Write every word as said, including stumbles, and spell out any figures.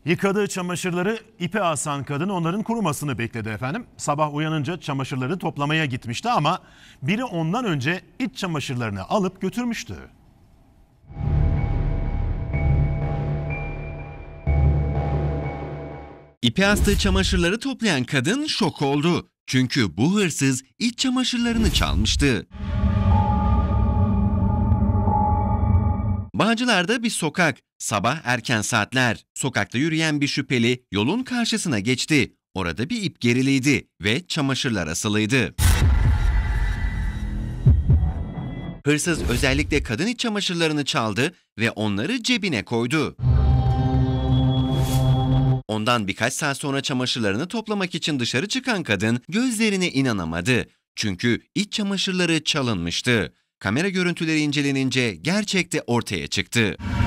Yıkadığı çamaşırları ipe asan kadın onların kurumasını bekledi efendim. Sabah uyanınca çamaşırları toplamaya gitmişti ama biri ondan önce iç çamaşırlarını alıp götürmüştü. İpe astığı çamaşırları toplayan kadın şok oldu. Çünkü bu hırsız iç çamaşırlarını çalmıştı. Bağcılar'da bir sokak. Sabah erken saatler. Sokakta yürüyen bir şüpheli yolun karşısına geçti. Orada bir ip geriliydi ve çamaşırlar asılıydı. Hırsız özellikle kadın iç çamaşırlarını çaldı ve onları cebine koydu. Ondan birkaç saat sonra çamaşırlarını toplamak için dışarı çıkan kadın gözlerine inanamadı. Çünkü iç çamaşırları çalınmıştı. Kamera görüntüleri incelenince gerçek de ortaya çıktı.